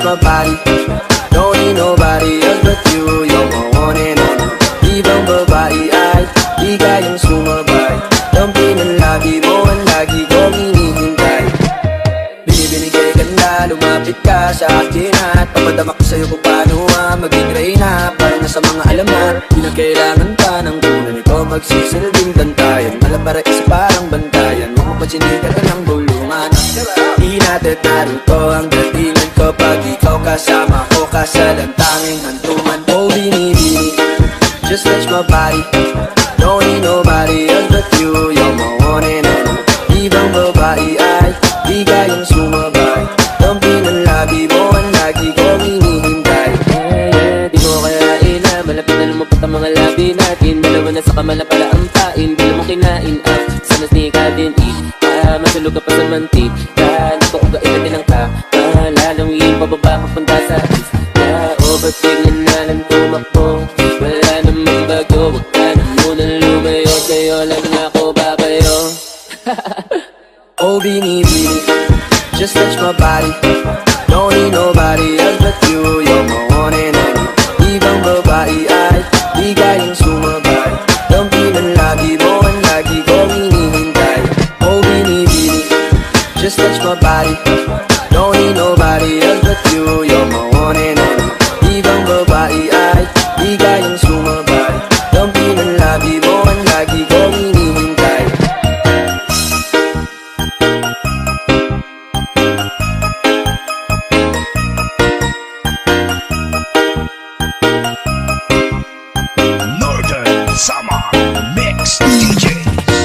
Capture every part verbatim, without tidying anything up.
my body. Don't need nobody else but you. You're my one and only. Ibang babae ay di kayang sumabay. Dampi ng lagi mo ang lagi kong hinihintay. Binibinigay ka na, lumapit ka sa akin at papadama ko sa'yo kung paano ah, maging reyna. Para na sa mga alamat, di na kailangan pa ng kunan. Ikaw magsisilbing bantayan, alam para isa parang bantayan. Huwag mapasinita ka ng bulungan. Di natin naruto ang datingan ko pag ikaw kasama ko ka sa lantanging hantungan. Oh binibini, just touch my body. Don't need nobody else but you. You're my one and only. Ibang babae ay di kayang sumabay. Dampi ng labi mo ang lagi kong hinihintay. Yeah, yeah, di mo kayain na malapit na lumapot ang mga labi natin. Dalawa na sa kamala pala ang pain. Di mo kinain ah, sana snika din eh. Ah, masulog ka pa sa mantik. Ah, nagkukuga iba din ang ka. Ah, lalawin pababa papunta sa is. Yeah, oh, ba't bigla na lang tumakbo? Wala namang bago, wag ka na munang lumayo. Sa'yo lang ako babayo. Oh binibini, just touch my body. Don't need nobody else but you. You're my one and only. Ibang babae ay di kayang sumabay. Dampi ng lagi mo ang lagi kong hinihintay. Oh binibini, just touch my body. Don't need nobody else but you. You're my one and only. Ibang babae ay di kayang sumabay. Dampi ng labi mo ang lagi kong hinihintay. Northern Summer Mix D Js.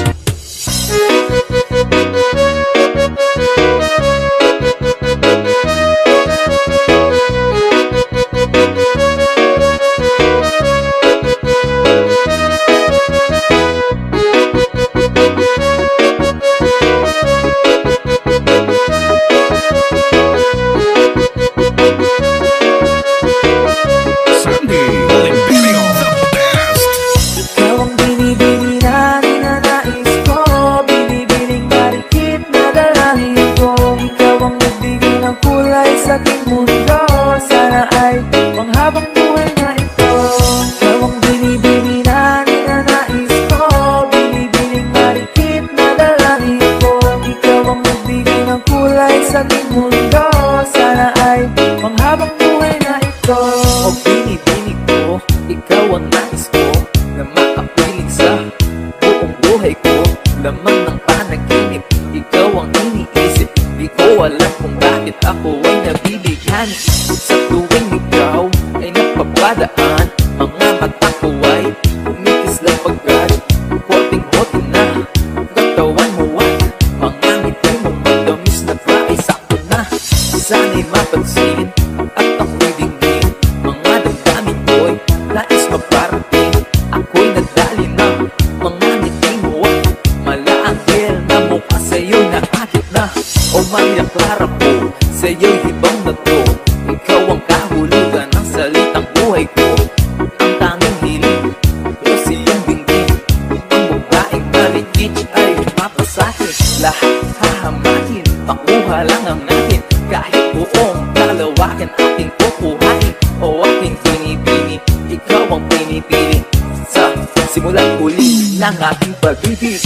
Sandy Olimpio, the best. Ikaw ang binibini na ninanais ko, binibining marikit na dalangin ko. Ikaw ang nagbigay ng kulay sa aking mundo, sana ay panghabang buhay na ito. Ikaw ang binibini na ninanais ko, binibining marikit na dalangin ko. Ikaw ang nagbigay ng kulay sa aking mundo, sana ay panghabang buhay na ito. O binibini ko, ikaw ang nais ko, na makapiling sa buong buhay ko. Laman ng panaginip, ikaw ang iniisip. Di ko alam kung bakit ako ay nabibigyan. Sa tuwing ikaw ay napapadaan, mga mata ko ay kumikislang pagkat hoting-hoting na katawan mo at mga ngiti mong matamis na pa ay sakto na. Sana'y mapansin at ako'y dingin, mga damdamin ko'y nais maparating. Ako'y nadali na mga ngiti mo at malaanghel na mukha sa'yo na akit na. O Maria Clara po, sa'yo'y hibang na to. Ikaw ang kahulugan ng salitang buhay ko. Ang tanging hiling, Diyos iyong binggit. Ang babaeng maligit ay mapasahin. Lahat hahamakin, makuha lang ang natin. Kahit buong kalawakan aking kukuhain. O aking binibini, ikaw ang pinipili. Sa simulat huli ng ating pag-ibig.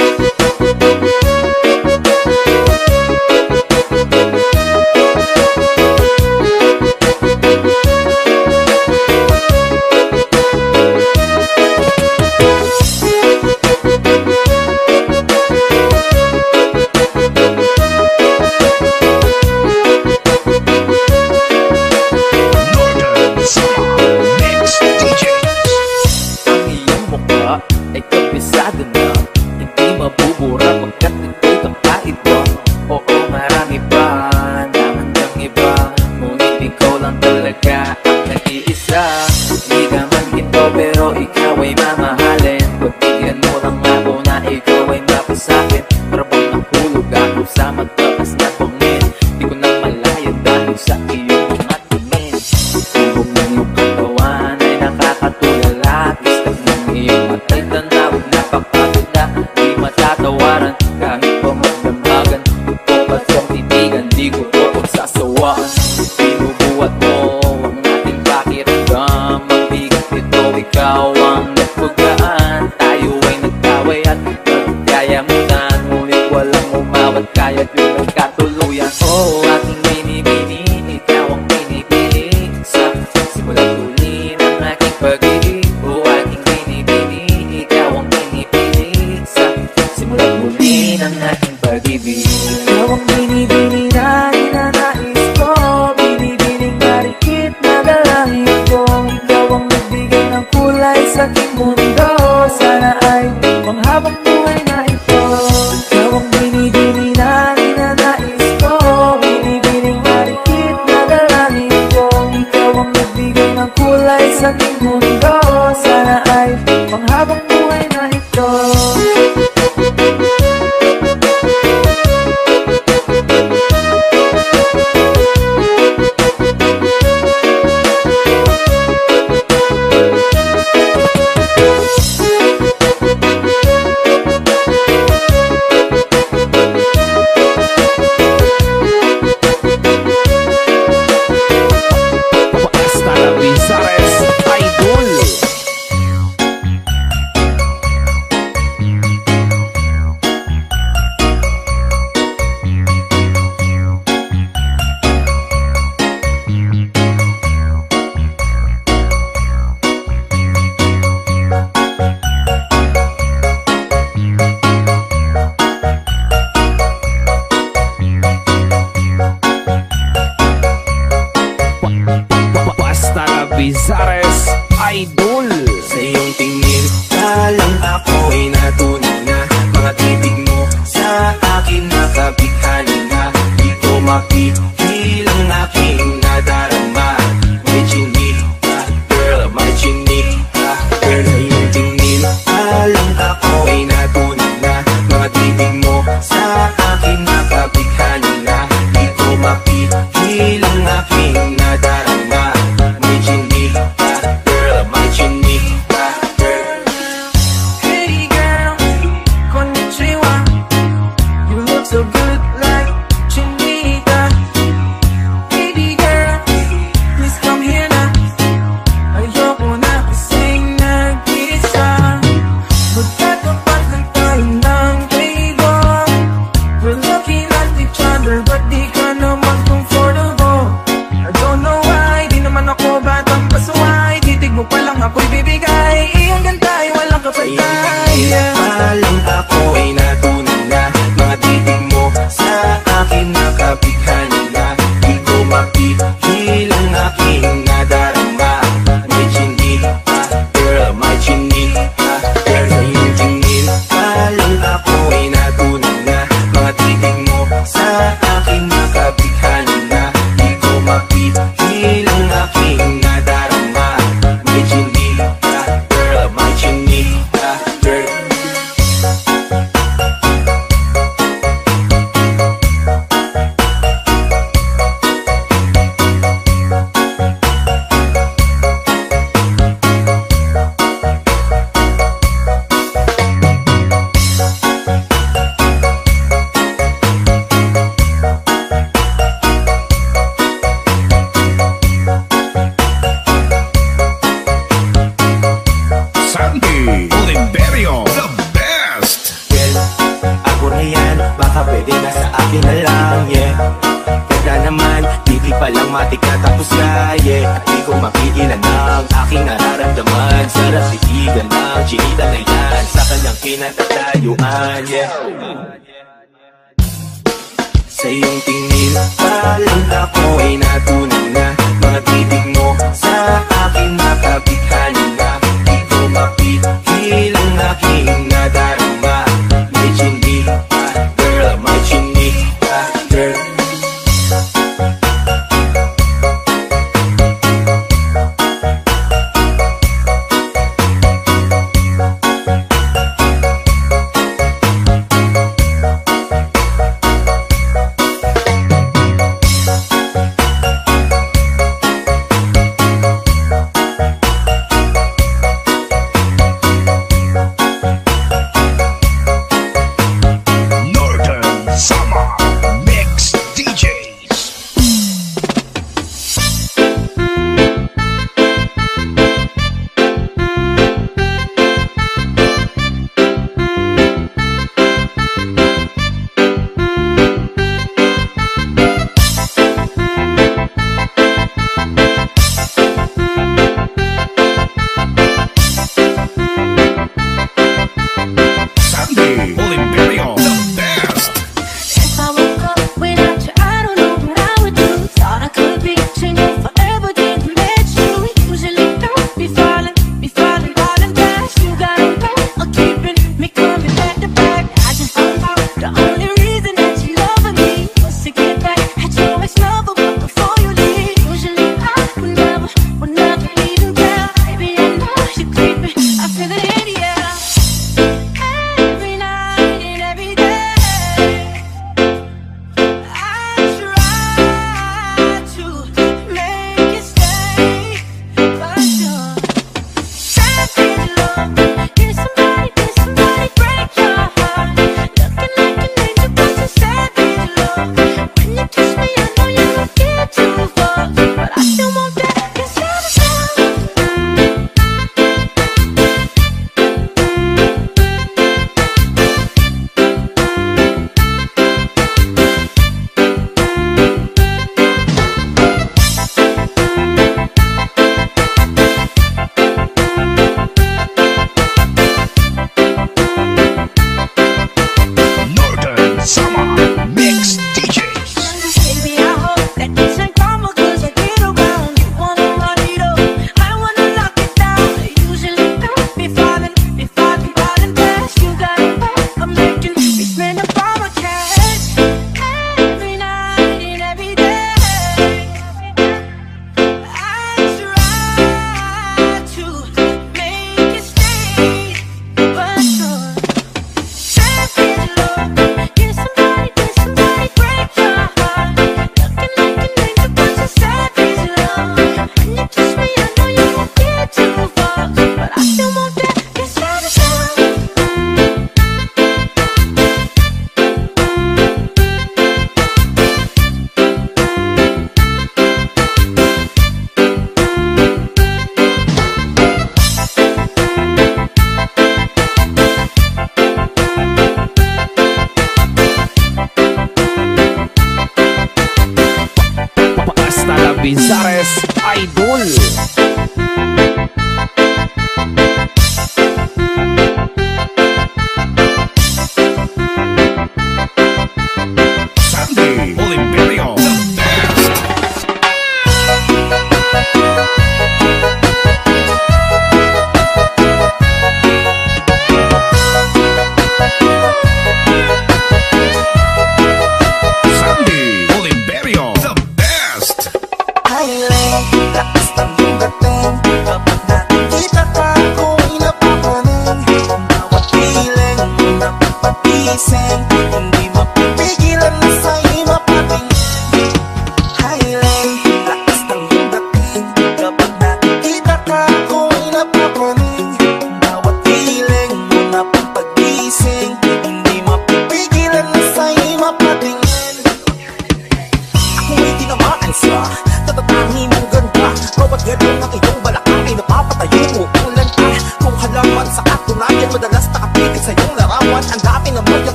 Northern Summer Mix D Js. Ang iyong mukha ay kabisado na, hindi mabuhay. Ikaw ang binibini na ninanais ko, binibining marikit na dalangin ko. Ikaw ang nagbigay ng kulay sa aking mundo, sana ay panghabang buhay na ito. Ikaw ang binibini na ninanais ko, binibining marikit na dalangin ko. Ikaw ang nagbigay ng kulay sa aking mundo, sana ay panghabang buhay na ito. Bizares Idol. Sa iyong tingin, alam ako ay natunaw na. Mga titig mo sa akin nakabighani na. Di ko mapigil ang aking nadarama. May chinig ka, girl, may chinig ka, girl. Sa iyong tingin, alam ako ay natunaw na. Mga titig mo sa akin nakabighani na. Di ko mapigil ang aking nadarama. May chinig ka, girl, may chinig ka, girl. Hey girl, konnichiwa. You look so good like chinita. Baby girl, please come here na. Ayoko na kasing nag-isa. Magkatapat lang tayo ng playbo. We're looking at each other but di ka naman comfortable. I don't know why, di naman ako batang pasuway. Titig mo pa lang ako'y bibigay. Iyong ganda ay walang kapatay. Alam ako ay natunan na. Mga titig mo sa akin nakabighani na. Di ko mapigil ang aking nadarama. May chinig ka, girl, may chinig ka, girl. Sa iyong tingin, alam ako ay natunan na. Mga titig mo sa akin nakabighani na. Di ko mapigil ang aking nadarama. May chinig ka, girl, may chinig ka, girl. Sandy Oliverio, the best. Well, ako na yan, baka pwede na sa akin na lang, yeah. Ganda naman, titig pa lang matik na tapos na, yeah. At di ko mapigilan ang aking nararamdaman. Sarap titigan ng chinita na yan sa kanyang kinatatayuan, yeah. Sa iyong tingin, alam ako ay natunan na. Mga titig mo sa akin nakabighani na. Di ko mapigil ang aking nadarama. May chinig ka, girl, may chinig ka, girl.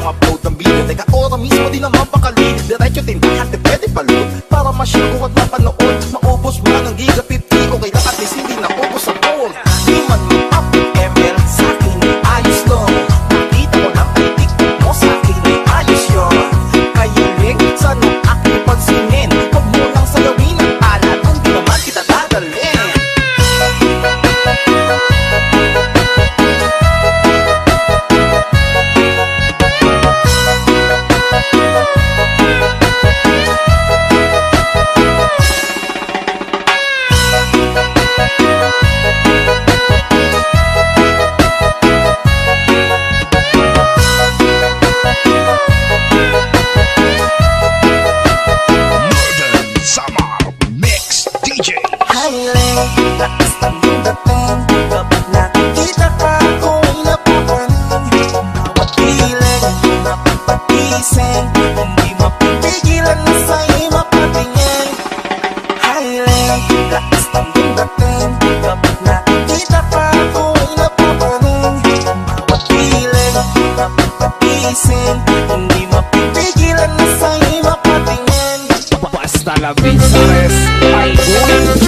upload ng video. Teka, ora mismo di naman pakali. Diretso tindahan, di pwede palood. Para ma-share ko at mapanood. Maubos mo lang ng giga fifty. Okay lang at least hindi naubos ang gold. Di man mag-upload M L, sa akin ay ayos lang. Nakita ko lang ay TikTok mo, sa akin ay ayos yun. Kaya ring, sana aking pansinin. Huwag mo lang salawin ang ala, doon di naman kita dadalhin. Basta la Bizares Idol.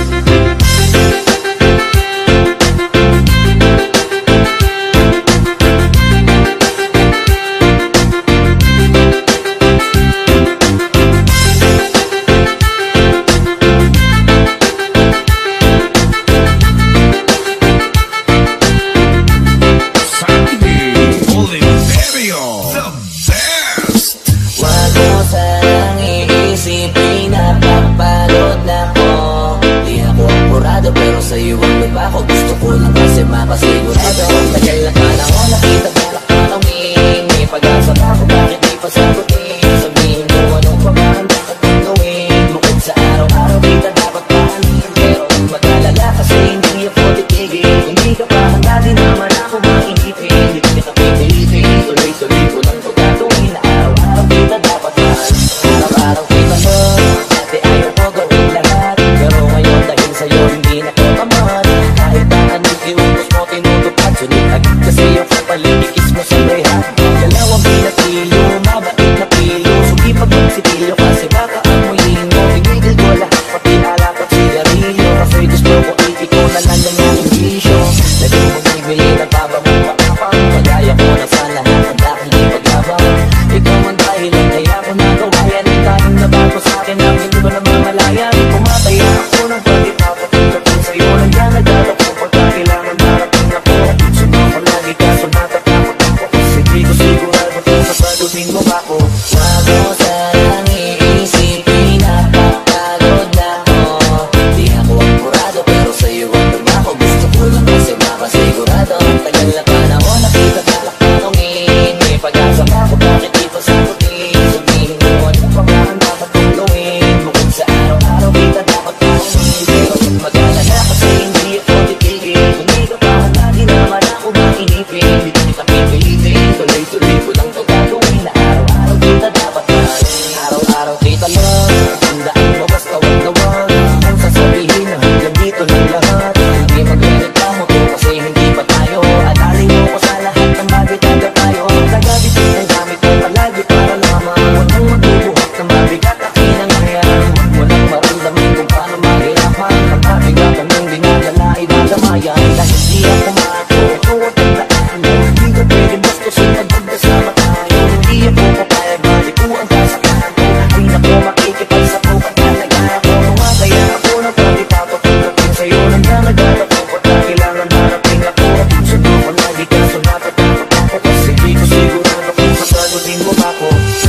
Pero sa'yo ang lupa ko, gusto ko lang kasi mapasigurado. Tagal na panahon, nakita balak panawin. May pag-asa na ako, bakit di pa sagutin? Sabihin mo anong pagkakanda ka kong gawin. Bukod sa araw-araw, kita dapat pahanin. Pero huwag mag-alala kasi hindi ako titigil. Kung di ka pa handa, di naman ako makinipin. Di kita pipilitin, tuloy-tuloy ko lang ito gagawin. Na araw-araw kita dapat pahanin. Araw-araw kita mo, dati ayaw ko gawin lahat. Pero ngayon dahil sa'yo hindi na ko taman. Kahit na anong iutos mo tinutupad, sunod agad kasi yung kapalikikis mo sa rehat. Dalawang pinapilo, mabait na pilo. Sugi pag magsipilyo kasi baka amuyin mo. Tinigil ko lahat pati alak at sigarilyo. Kasi gusto ko itiko na lang ng aking bisyo. Lagi mo bibili ng pabamong makapang. Pagaya ko na sa lahat ang aking ipagabang. Ikaw ang dahilan kaya ko nagawa yan. Ang tanong na bago sa akin ang hindi ko na mamalayan. Pumataya ako ng pati papapunta ko sa'yo. Nandiyan nagdala ko pagkakailangan marating ako. Sunod ko lagi kaso natatakot ako. Kasi di ko sigurado kung sasagutin mo ba ako. Wag mo sanang iisipin, napapagod na ako. Di ako apurado pero sa'yo ang lupa ko. Gusto ko lang kasi mapasigurado. Ang tagal na panahon, nakita balak tanongin. May pag-asa pa ako, bakit di pa sagutin? Sabihin mo anong pagkakanda ka kong gawin. Bukod sa araw-araw, kita dapat pahanin. Pero huwag mag-alala kasi hindi ako titigil. Kung di ka pa handa, di naman ako makinipin. Di kita pipilitin, tuloy-tuloy ko lang ito gagawin. Na araw-araw kita dapat pahanin. Araw-araw kita lang, tandaan mo basta wag na wag. Ang sasabihin na hanggang dito lang lahat. Hindi magrereklamo to kasi hindi pa tayo. Alali mo ko sa lahat ng bagay taga tayo. Nagabit ang gamit ko palagi para lamang. Huwag mong magbubuhat ng mabigat at hinanghayan. Huwag mo lang maramdaman kung paano maghirapan. Ang mabigat ang iyong dinadala ay dadamayan. Dahil di ako maako, ito ang tandaan mo. Hindi ka pwede bastusin at magkasama tayo. Hindi ako papayag, bali ko ang kasakaan ko. Ay nako makikipagsapukan talaga ako. Kumakaya ako ng pati papapuntatin sa'yo. Nandiyan nagdala ko pagkakailangan marating ako. Sunod ko lagi kaso natatakot ako. Kasi di ko sigurado kung sasagutin mo ba ako.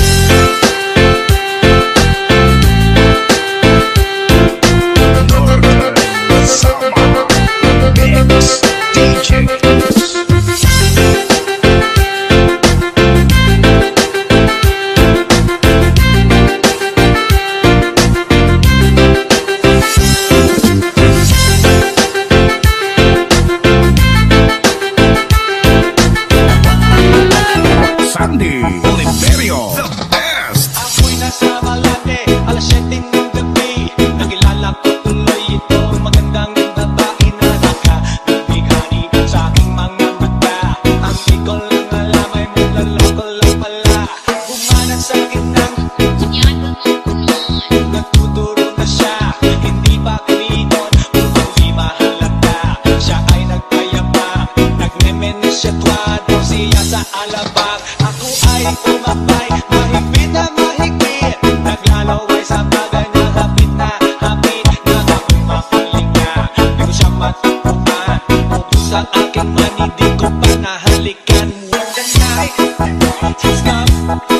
Northern Summer Mix D J. Sandy Oliverio, the best. Ako'y nasa Malate, alas siyete ng gabi. Nakilala ko tuloy itong magandang babae na nakabighani sa aking mga mata. Ang di ko lang alam ay manloloko lang pala. ay umabay, mahigpit na mahigpit. Naglalaway sa bagay na hapit na hapit. Nakakoy makuling na, di ko siya matapuan. Ubus ang aking mani, di ko pa nahalikan. When the night has come,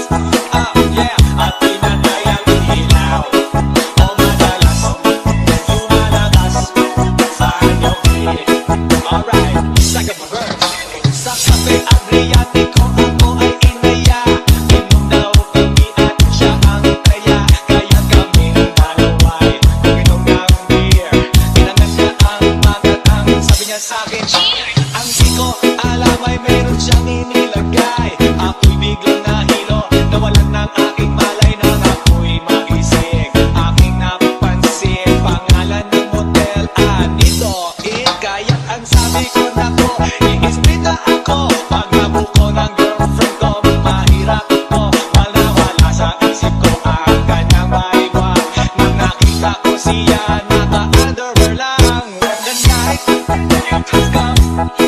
ah yeah, at pinatay ang ilaw. O madalas, lumalakas sa anyong pilit. Alright, second verse. Sa Cafe Adriatico ako ay inaya. Inom daw kami at siya ang kaya. Kaya kaming dalaway uminom ng beer. Tinangan niya ang magatang, sabi niya sa'kin, ang di ko alam ay meron siyang inilagay. Ako'y biglang nahilo, nawalan ng aking malay nang ako'y magising. Aking napansin, pangalan ng motel, Anito Inn. Kaya ang sabi ko nako, i-ispita ako. Pag nabuko ng girlfriend ko, mahirap ko. Wala wala sa isip ko ang kanyang maiwan. Nang nakita ko siya, naka-underwear lang. When the night has come,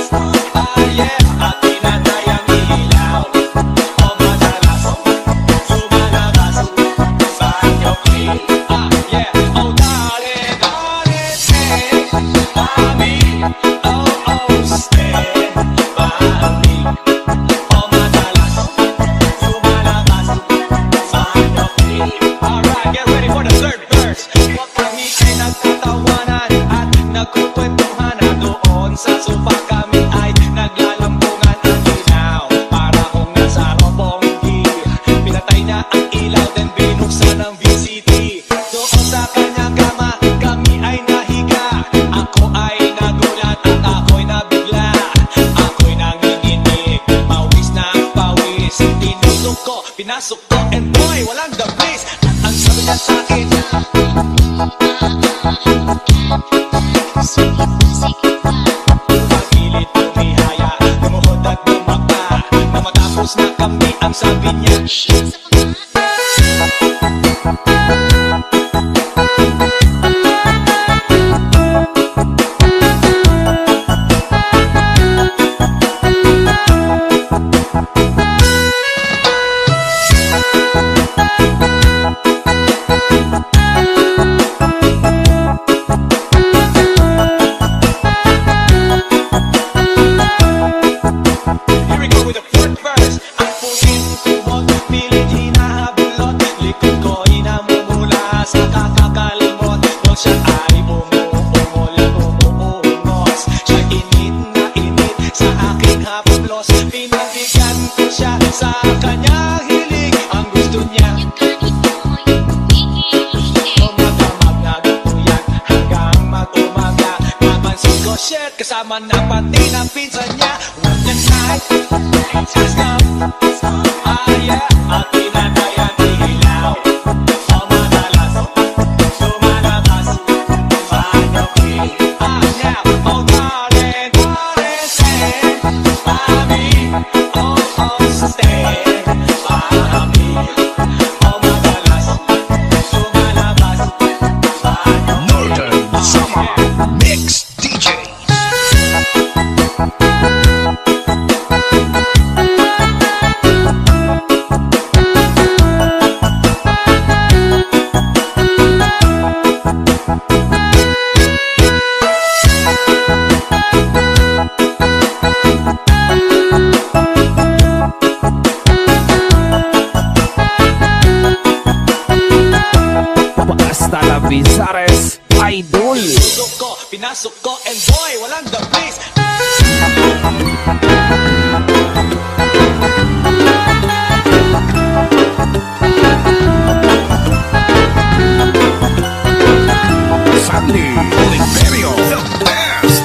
ah yeah, at pinatay ang ilaw. O madalas, lumalabas sa anyong pilit. Ah yeah, oh darling, darling, stay by me. Oh oh, stay by me. O madalas, lumalabas sa anyong pilit. Alright, get ready for the third verse. Huwag kami ay nagtatawanan at nagkukwentuhan na doon sa sofa kami ay naglalambungan ang ilaw. Para kung nasa robonggi, pinatay niya ang ilaw then binuksan ang V C D. Doon sa kanyang kama, kami ay nahiga. Ako ay nagulat at ako'y nabigla. Ako'y nanginginig, pawis na pawis. Tinusok ko, pinasok ko, and boy, walang the place. At ang sabi niya sa'kin, pagilit tumihaya, lumuhod at lumapa. Na matapos na kami, ang sabi niya, here we go with the fourth verse. Ang pusin kumot, pilit hinahabulot. Likod ko inamumula sa kakakalimot. Nung siya ay umuungol, umuungos. Siya init na init sa aking haplos. Pinabigyan ko siya sa kanyang hilig. Ang gusto niya, tumatamag na dutuyan hanggang mag-umaga. Napansin ko, shit, kasama na pati ng pinsan niya. When the night has come, ah yeah, at pinatay ang ilaw. O madalas, lumalabas sa anyong pilit. Ah yeah, oh darling, darling, stay by me. Oh oh, stay by me. O madalas, lumalabas sa anyong Northern Summer Mix D J. Hasta la Bizares Idol. Pinasok ko, pinasok ko, and boy, walang the place. Sandy Oliverio, the best.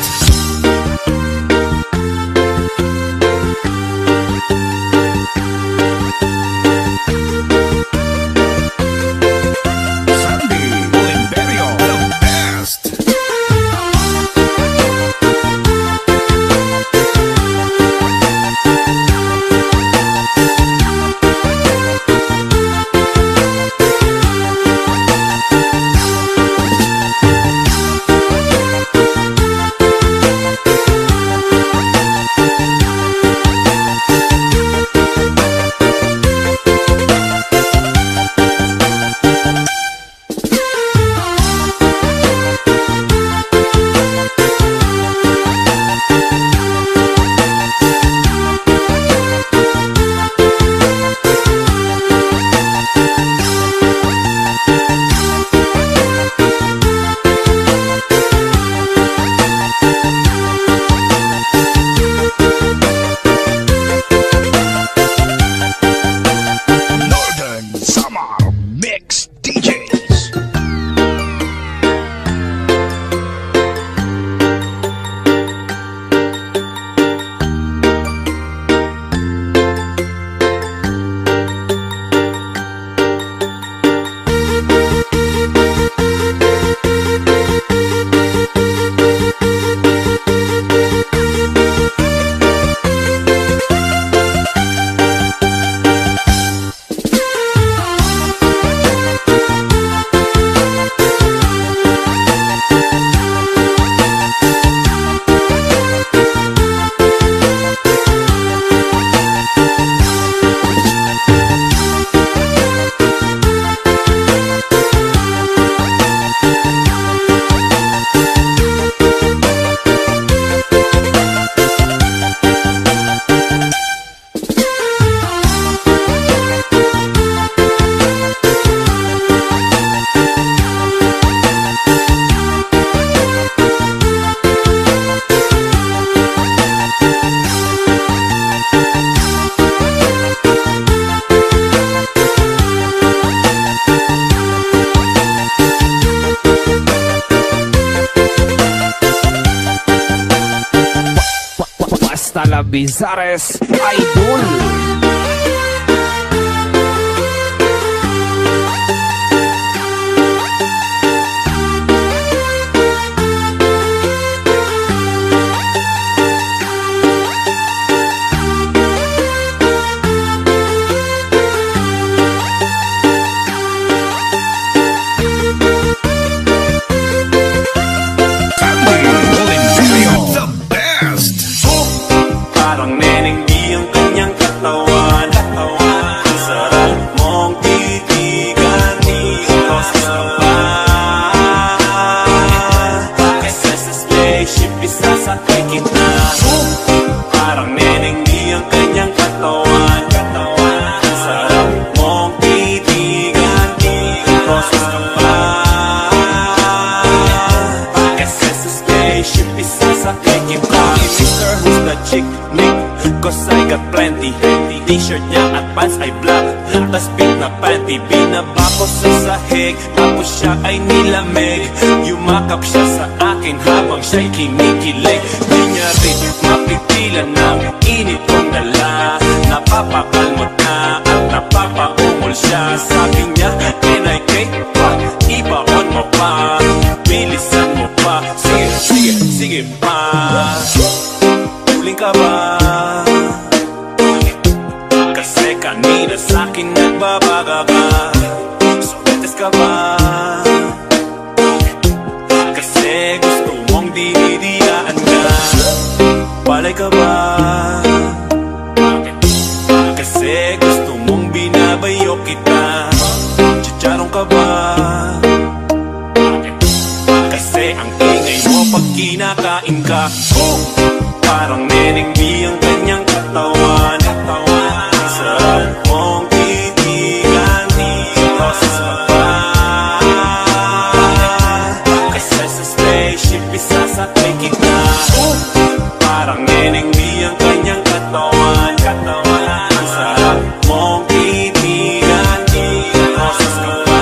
Sandy Oliverio, the best. Bizares Idol. T-shirt niya at pants ay black, tas pink na panty. Binaba ko sa sahig, tapos siya ay nilamig. Yumakap siya sa akin habang siya'y kinikilig. Di niya rin mapigilan ng init kong dala. Napapakalmot na at napapaungol siya. Sabi niya, N I K, pa, ibaon mo pa, bilisan mo pa. Sige, sige, sige pa. Huling ka ba? Kanina sa'kin nagbabaga ka. Sumites ka ba? Kasi gusto mong dinidiyaan ka. Palay ka ba? Kasi gusto mong binabayo kita. Chicharong ka ba? Kasi ang ingay mo pag kinakain ka. Parang neneng di ang kanyang katawan. Mong titigan, boses ka pa. Kasi sa spaceship isasakay kita. Parang neneng di ang kanyang katawan. Ang sarap mong titigan, boses ka pa.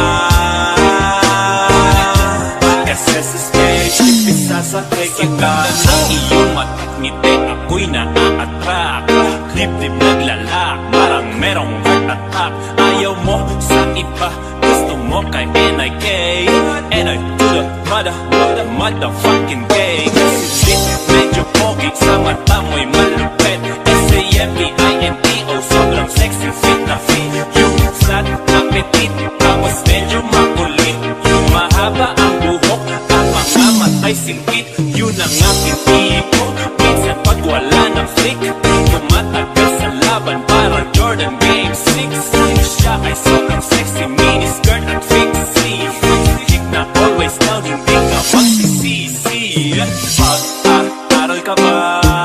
Kasi sa spaceship isasakay kita. Ang iyong mata't ngiti ako'y naa-attract. Dip-dip naglalak, parang merong heart attack. Ayaw mo sa iba, gusto mo kay N I K. And I to the mother, mother, motherfucking gay. Kasi lit, medyo pogi, sa mata mo'y malupit. S A M P I N T O, sobrang sexy, fit na fit. Yung flat na petit, tapos medyo makulit. Yung mahaba ang buhok, at mga matay singkit. Yun ang aking tipo, minsan pag wala ng flick. Tumatagal sa laban, parang Jordan Game six. Siya ay sobrang sexy, miniskirt at fixie. Hik na always down, hindi ka magsisisi. Pag-aaral ka ba?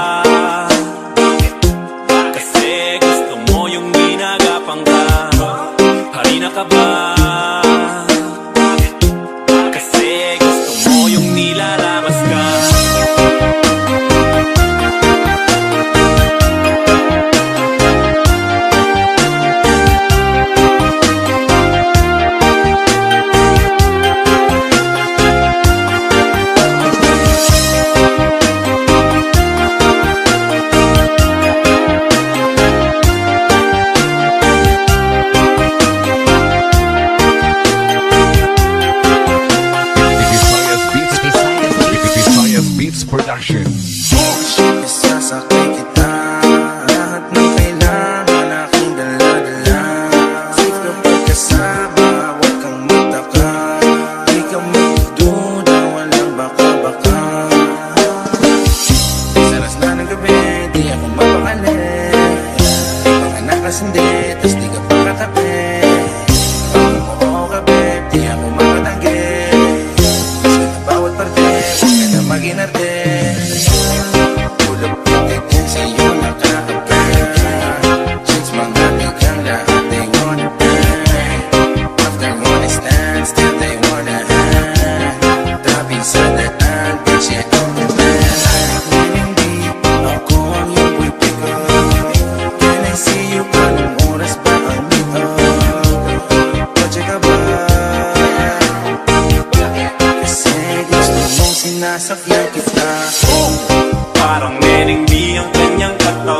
Kasi gusto mo yung ginagapang ka. Harina ka ba? Kasi gusto mo yung nilalamas ka. Production. Isasakay kita, lahat ng kailangan aking dala-dala. Safe kapag kasama, huwag kang magtaka. Di ka magduda, walang baka-baka. Saras na ng gabi, di ako mapakali. Di panganak kas hindi, tas di ka pakatabi. Pag umuo ka, babe, di ako makatanggi. Kasi na bawat parte, huwag ka na mag-inarte. Sinasakyan kita. Parang neneng di ang kanyang katawan.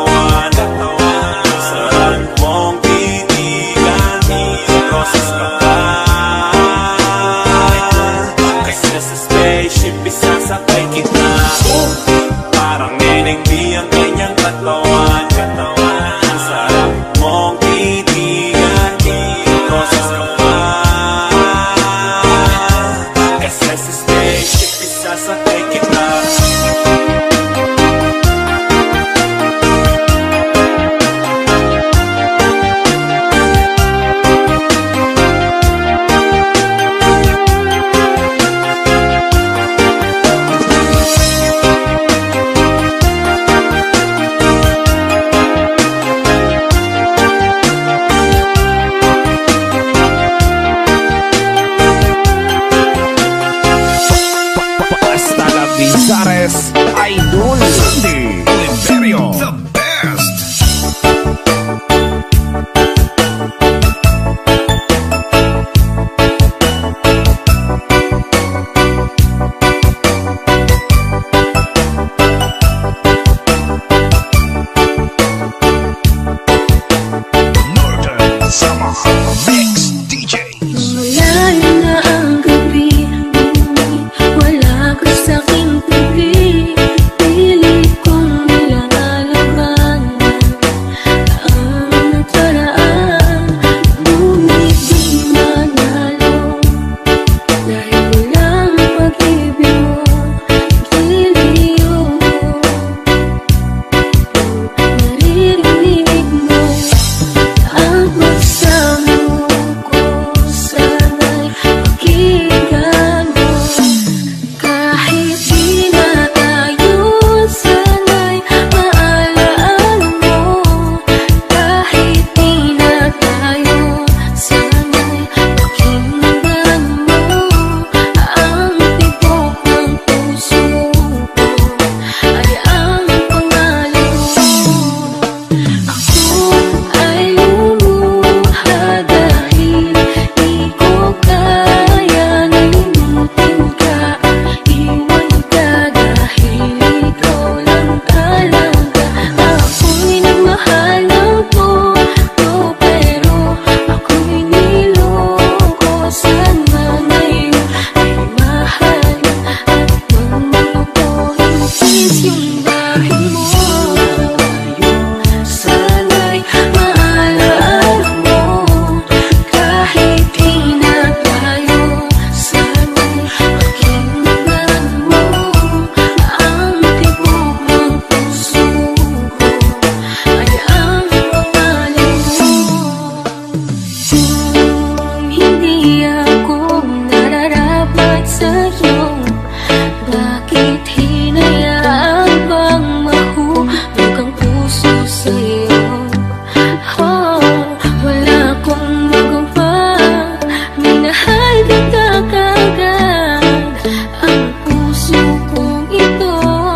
Sama Mix D J. Malayo na ang gabi, wala ka sa'king tabi. Pilit kong nilalaban ang nakaraan, ngunit di manalo. Dahil walang pag-ibig mo, giliw mo. Naririnig mo ang pagsamo ko, sana'y pakinggan mo. Kahit di na tayo, sana'y maalala mo. Kahit di na tayo, sana'y pakinggan mo. Ang tibok ng puso ko ay ang pangalan mo. Ako ay lumuha dahil di ko kaya na limutin ka. Iwan ka dahil ikaw lang talaga. Ako'y nagmahal ng todo, pero ako'y niloko. Sana ngayon ay mahalin at mamunuhin yung dahil mo. Sana'y maalala mo, kahit di na tayo, sana'y pakinggan mo. Ang tibok ng puso ko ay ang pangalan mo. Kung hindi ako nararapat sa'yo, bakit hinayaan bang mahulog ang puso sa'yo? Oh, wala akong magawa, minahal kita kaagad. Ang puso kong ito,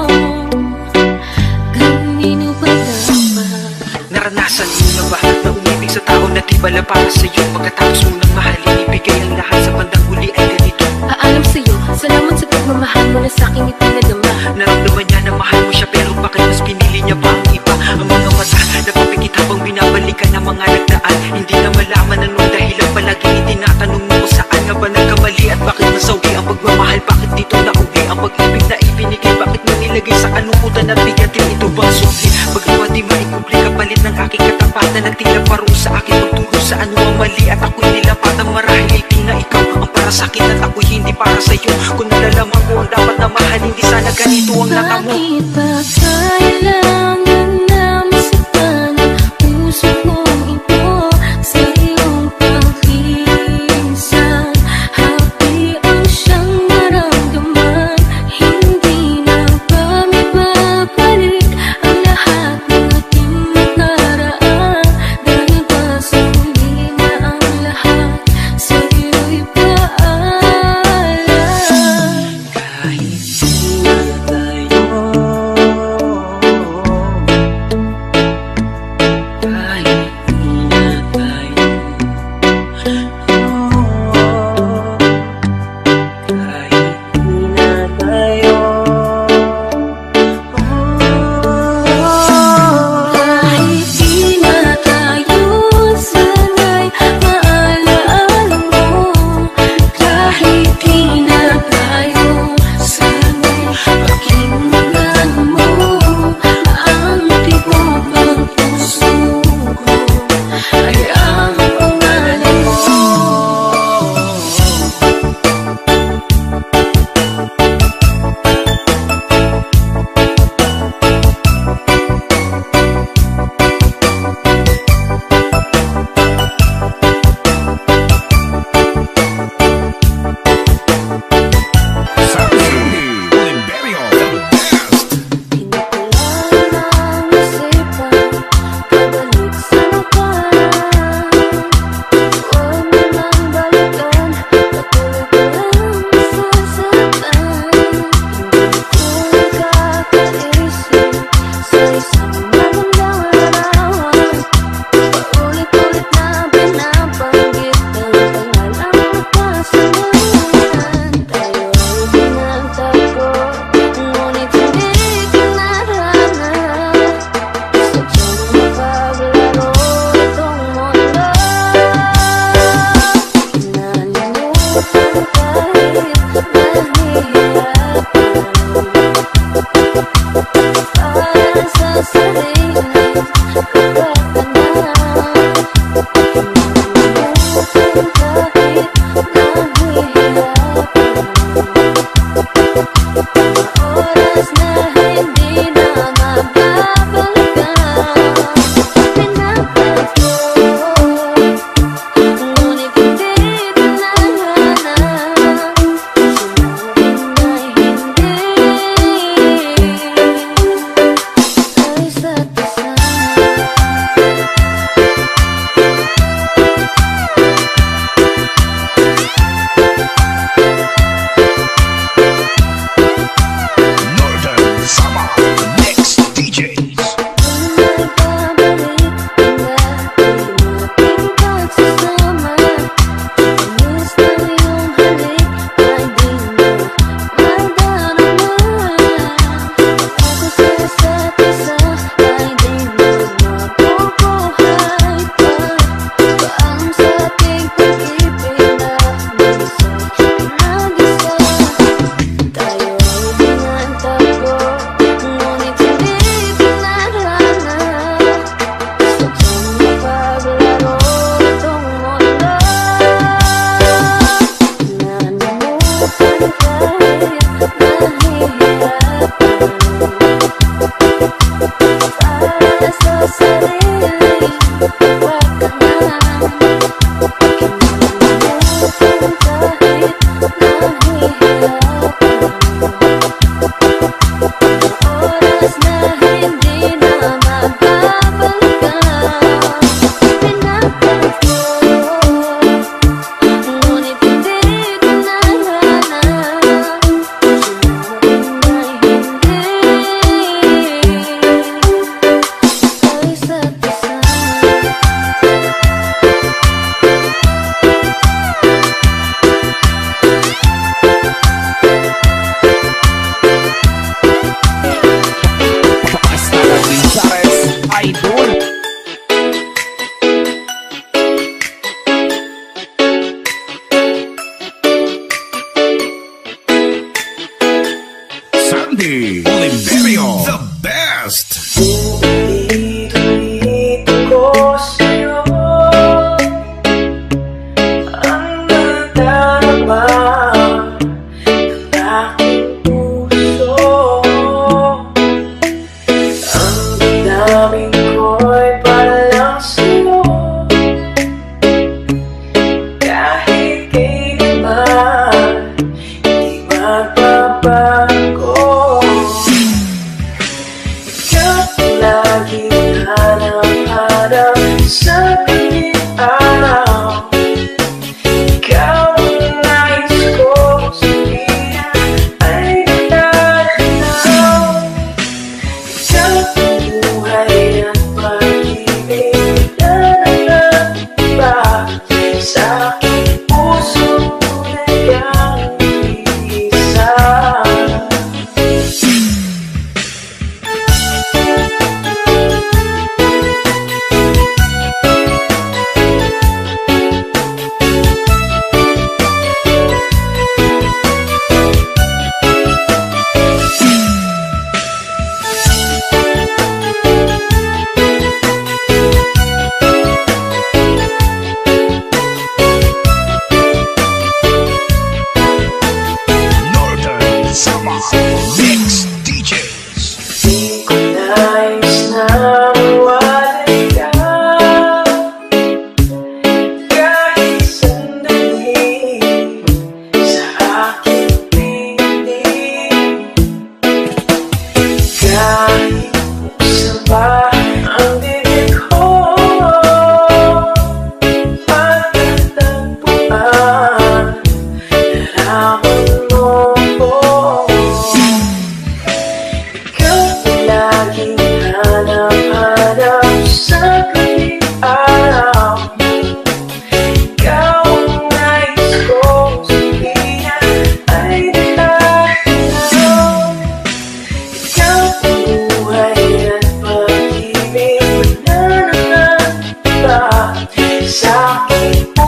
kanino ba dapat? Naranasan mo na ba na umibig sa tao na di bala para sa'yo? Pagkatapos mo nang mahalin, ibigay ang lahat sa bandang huli ay ganito. Aalam sa'yo, salamat sa pagmamahal mo na sa'king ipinadama. Naramdaman niya na mahal mo siya, pero bakit mas pinili niya pa ang iba? Ang mga mata napapikit habang binabalikan ng mga nagdaan. Hindi na malaman anong dahilan, palagi itinatanong mo kung saan nga ba nagkamali. At bakit nasawi ang pagmamahal, bakit dito nauwi ang pag-ibig na ibinigay? Bakit mo nilagay sa kanukutan at bigatin? Ito bang sumli? Bagawa di maikumpli kapalit ng aking katapatan, nagtila parusa sa akin pagturo sa ano ang mali. At ako'y nilapatan marahil hindi na ikaw ang para sa'kin at ako'y hindi para sa'yo. Kung nalalaman ko ang dapat na mahal, hindi sana ganito ang natamo. Bakit ba kailangan na masaktan ang puso kong ito sa iyong pagkisan? Happy ang siyang naramdaman, hindi na ba may babalik ang lahat ng ating nakaraan? Dahil ba sa huli na ang lahat sa iyo'y paalam? Kahit di na tayo,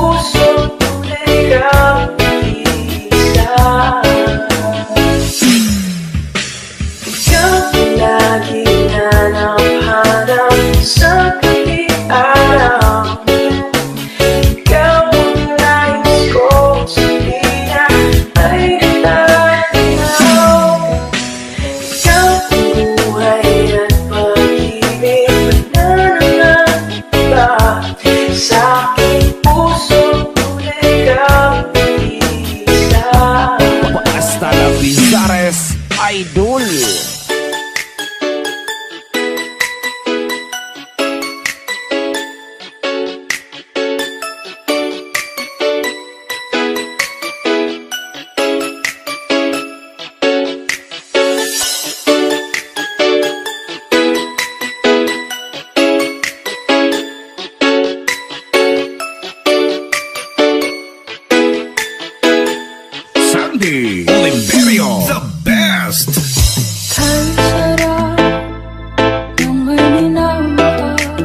puso tunay kang isa. Ikaw lagi nanamhanap sa kahit araw. Ikaw ang nais ko sabihin na ay natanaw. Ikaw ang buhay at pag-ibig na nangangiba sa aking puso tunay kang isa. Hasta la Bizares Idol. Sandy Oliverio, the best. Ang sarap ng may minamahal.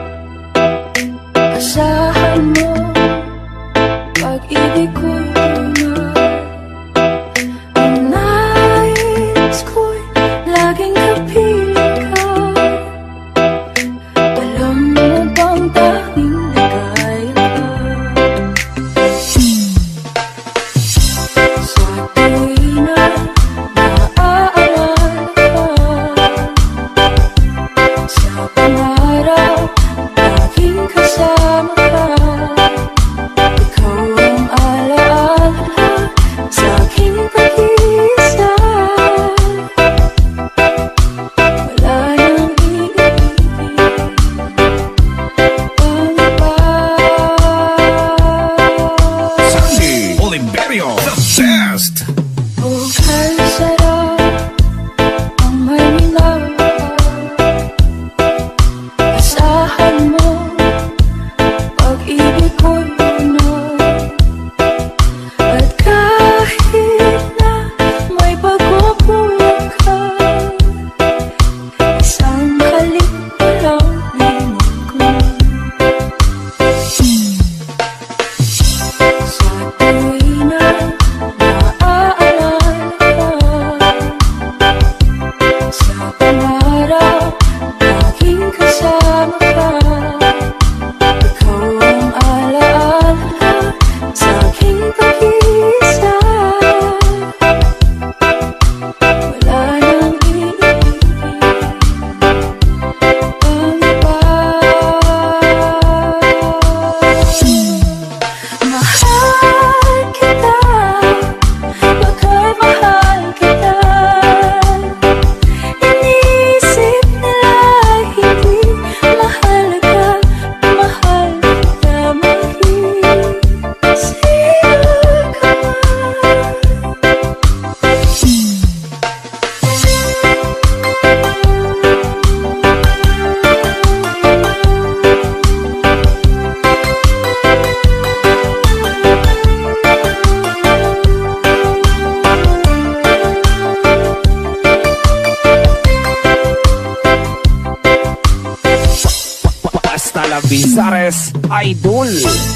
Asahan mo, pag-ibig ko'y tunay. Ang nais ko'y laging kapiling ka. Alam mo bang tanging ligaya ka? Sa tuwing na naaalala ka, sa pangarap laging kasama ka. Ikaw ang alaala sa aking pag-iisa. Wala nang iibig pang iba. Sandy Oliverio, the best. Oh, ang sarap ang may minamahal. Asahan mo, pag-ibig ko'y tunay. At kahit na may pagkukulang ka, isang halik pa lang limot ko. Sa tuwing na naaalala ka, sa pangarap laging kasama ka. Ikaw ang alaala sa aking pag-iisa. Wala nang iibig pang iba. Mahal kita, bakit mahal kita? Inisip nila hindi mahalaga, mahal kita mag-iisiya ka Hasta la Bizares Idol.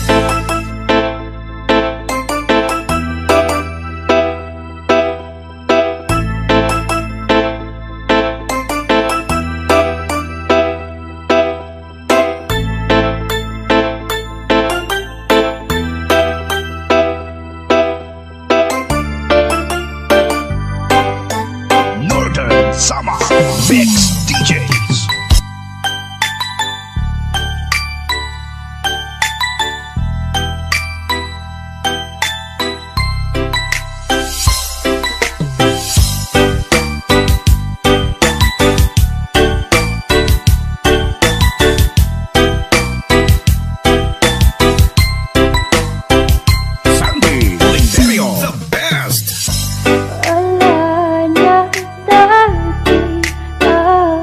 Northern Summer Mix D Js. Sandy Oliverio, the best. Wala na dati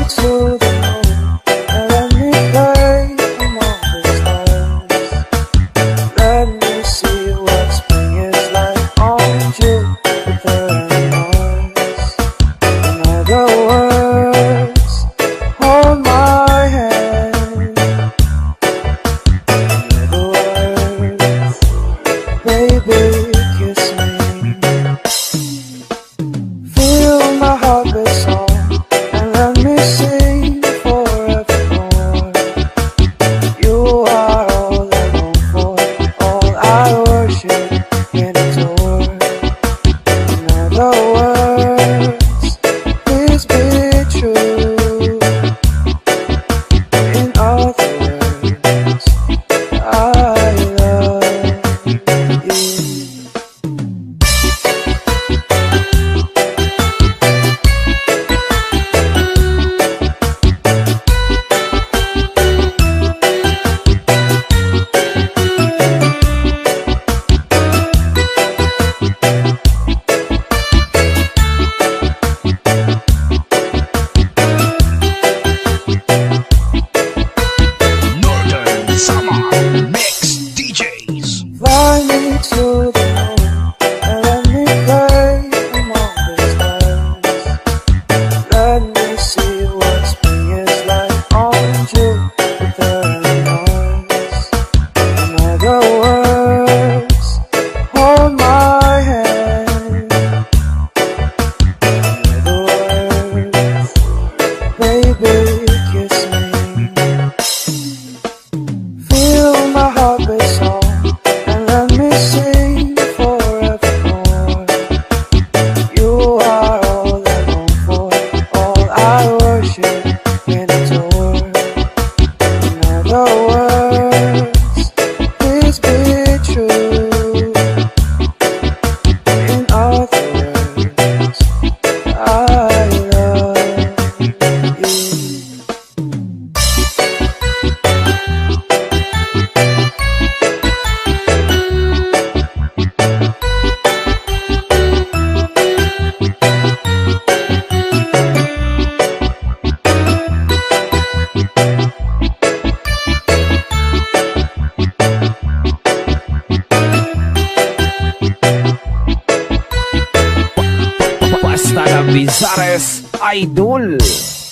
to the moon and let me play among the stars. Let me see what spring is like on Jupiter and Mars. In other words, hold my hand. In other words, baby, kiss me. Feel my heart beat song and let me sing forevermore. You are all I long for, all I worship and adore. In other words, please be true. In other words, I love you. Northern Summer Mix D Js. Fly me to the moon and let me play among the stars. Let me see what spring is like on Jupiter and Mars. In other words, hold my hand. In other words, baby, kiss me. Feel my heart beat song and let me sing forevermore. You are all I long for, all I worship and adore. In other words, please be true. In other words, I love you. Basta la Bizares Idol.